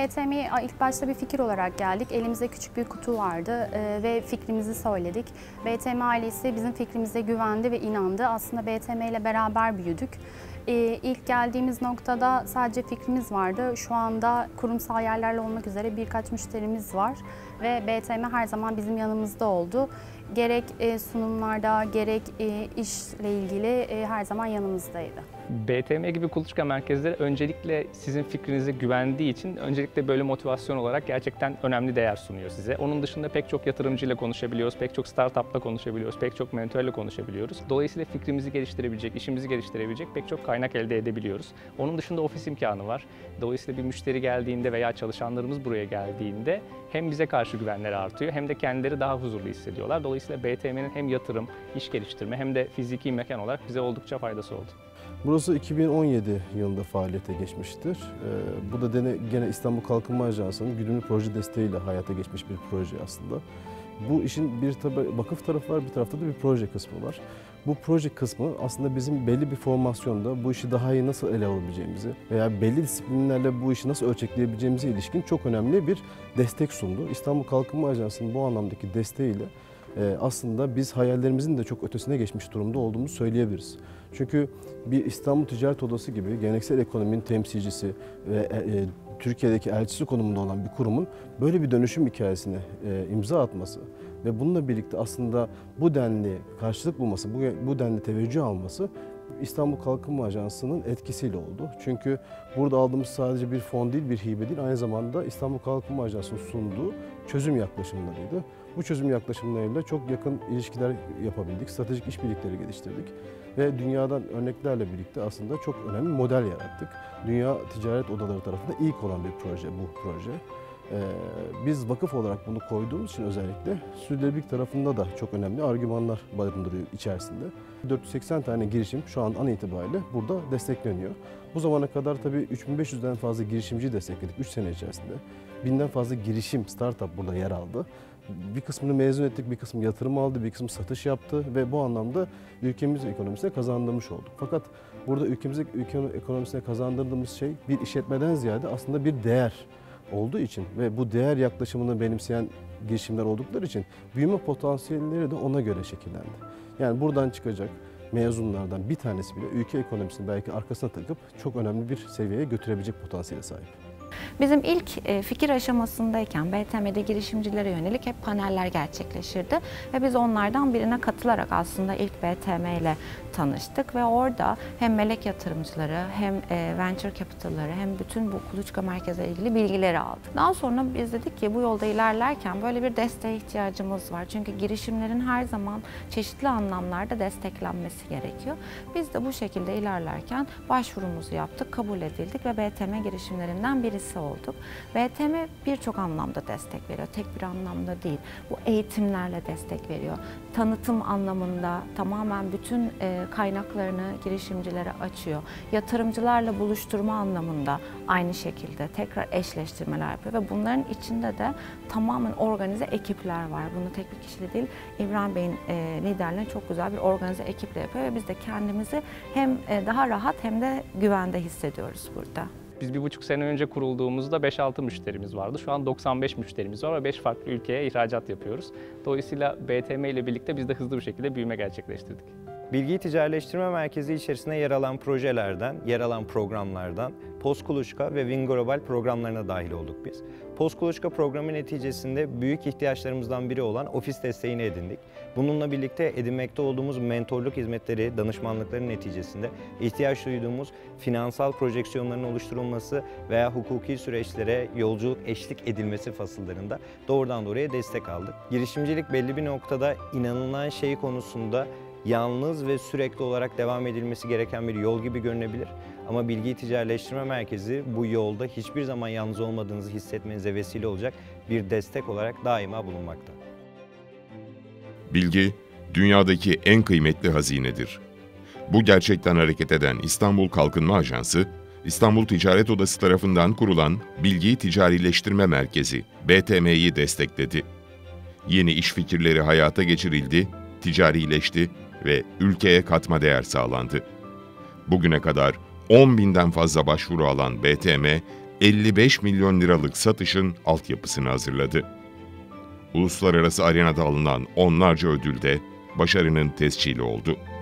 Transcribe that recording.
BTM'ye ilk başta bir fikir olarak geldik. Elimizde küçük bir kutu vardı ve fikrimizi söyledik. BTM ailesi bizim fikrimize güvendi ve inandı. Aslında BTM ile beraber büyüdük. İlk geldiğimiz noktada sadece fikrimiz vardı. Şu anda kurumsal yerlerle olmak üzere birkaç müşterimiz var ve BTM her zaman bizim yanımızda oldu. Gerek sunumlarda, gerek işle ilgili her zaman yanımızdaydı. BTM gibi kuluçka merkezleri öncelikle sizin fikrinize güvendiği için öncelikle böyle motivasyon olarak gerçekten önemli değer sunuyor size. Onun dışında pek çok yatırımcıyla konuşabiliyoruz, pek çok startupla konuşabiliyoruz, pek çok mentörle konuşabiliyoruz. Dolayısıyla fikrimizi geliştirebilecek, işimizi geliştirebilecek pek çok kaynak elde edebiliyoruz. Onun dışında ofis imkanı var. Dolayısıyla bir müşteri geldiğinde veya çalışanlarımız buraya geldiğinde hem bize karşı güvenleri artıyor hem de kendileri daha huzurlu hissediyorlar. Dolayısıyla BTM'nin hem yatırım, iş geliştirme hem de fiziki mekan olarak bize oldukça faydası oldu. Burası 2017 yılında faaliyete geçmiştir. Bu da gene İstanbul Kalkınma Ajansı'nın güdümlü proje desteğiyle hayata geçmiş bir proje aslında. Bu işin bir vakıf tarafı var, bir tarafta da bir proje kısmı var. Bu proje kısmı aslında bizim belli bir formasyonda bu işi daha iyi nasıl ele alabileceğimizi veya belli disiplinlerle bu işi nasıl ölçekleyebileceğimize ilişkin çok önemli bir destek sundu. İstanbul Kalkınma Ajansı'nın bu anlamdaki desteğiyle aslında biz hayallerimizin de çok ötesine geçmiş durumda olduğumuzu söyleyebiliriz. Çünkü bir İstanbul Ticaret Odası gibi geleneksel ekonominin temsilcisi ve Türkiye'deki elçisi konumunda olan bir kurumun böyle bir dönüşüm hikayesine imza atması ve bununla birlikte aslında bu denli karşılık bulması, bu denli teveccüh alması İstanbul Kalkınma Ajansı'nın etkisiyle oldu. Çünkü burada aldığımız sadece bir fon değil, bir hibe değil, aynı zamanda İstanbul Kalkınma Ajansı'nın sunduğu çözüm yaklaşımlarıydı. Bu çözüm yaklaşımlarıyla çok yakın ilişkiler yapabildik, stratejik işbirlikleri geliştirdik ve dünyadan örneklerle birlikte aslında çok önemli bir model yarattık. Dünya Ticaret Odaları tarafından ilk olan bir proje bu proje. Biz vakıf olarak bunu koyduğumuz için özellikle sürdürülebilirlik tarafında da çok önemli argümanlar barındırıyor içerisinde. 480 tane girişim şu an an itibariyle burada destekleniyor. Bu zamana kadar tabii 3500'den fazla girişimci destekledik 3 sene içerisinde. 1000'den fazla girişim, startup burada yer aldı. Bir kısmını mezun ettik, bir kısmı yatırım aldı, bir kısmı satış yaptı ve bu anlamda ülkemiz ekonomisine kazandırmış olduk. Fakat burada ülke ekonomisine kazandırdığımız şey bir işletmeden ziyade aslında bir değer olduğu için ve bu değer yaklaşımını benimseyen girişimler oldukları için büyüme potansiyelleri de ona göre şekillendi. Yani buradan çıkacak mezunlardan bir tanesi bile ülke ekonomisini belki arkasına takıp çok önemli bir seviyeye götürebilecek potansiyele sahip. Bizim ilk fikir aşamasındayken BTM'de girişimcilere yönelik hep paneller gerçekleşirdi ve biz onlardan birine katılarak aslında ilk BTM ile tanıştık ve orada hem melek yatırımcıları hem venture capital'ları hem bütün bu kuluçka merkezle ilgili bilgileri aldık. Daha sonra biz dedik ki bu yolda ilerlerken böyle bir desteğe ihtiyacımız var. Çünkü girişimlerin her zaman çeşitli anlamlarda desteklenmesi gerekiyor. Biz de bu şekilde ilerlerken başvurumuzu yaptık, kabul edildik ve BTM girişimlerinden birisi olduk. BTM birçok anlamda destek veriyor. Tek bir anlamda değil. Bu eğitimlerle destek veriyor. Tanıtım anlamında tamamen bütün kaynaklarını girişimcilere açıyor. Yatırımcılarla buluşturma anlamında aynı şekilde tekrar eşleştirmeler yapıyor ve bunların içinde de tamamen organize ekipler var. Bunu tek bir kişiyle değil, İbrahim Bey'in liderliğinde çok güzel bir organize ekiple yapıyor ve biz de kendimizi hem daha rahat hem de güvende hissediyoruz burada. Biz 1,5 sene önce kurulduğumuzda 5-6 müşterimiz vardı. Şu an 95 müşterimiz var ve 5 farklı ülkeye ihracat yapıyoruz. Dolayısıyla BTM ile birlikte biz de hızlı bir şekilde büyüme gerçekleştirdik. Bilgiyi Ticaretleştirme Merkezi içerisinde yer alan projelerden, yer alan programlardan Postkuluçka ve Win Global programlarına dahil olduk biz. Postkuluçka programı neticesinde büyük ihtiyaçlarımızdan biri olan ofis desteğini edindik. Bununla birlikte edinmekte olduğumuz mentorluk hizmetleri, danışmanlıkların neticesinde ihtiyaç duyduğumuz finansal projeksiyonların oluşturulması veya hukuki süreçlere yolculuk eşlik edilmesi fasıllarında doğrudan doğruya destek aldık. Girişimcilik belli bir noktada inanılan şey konusunda yalnız ve sürekli olarak devam edilmesi gereken bir yol gibi görünebilir. Ama Bilgi Ticaretleştirme Merkezi bu yolda hiçbir zaman yalnız olmadığınızı hissetmenize vesile olacak bir destek olarak daima bulunmakta. Bilgi, dünyadaki en kıymetli hazinedir. Bu gerçekten hareket eden İstanbul Kalkınma Ajansı, İstanbul Ticaret Odası tarafından kurulan Bilgi Ticarileştirme Merkezi, BTM'yi destekledi. Yeni iş fikirleri hayata geçirildi, ticarileşti ve ülkeye katma değer sağlandı. Bugüne kadar 10.000'den fazla başvuru alan BTM, 55 milyon liralık satışın altyapısını hazırladı. Uluslararası arenada alınan onlarca ödül de başarının tescili oldu.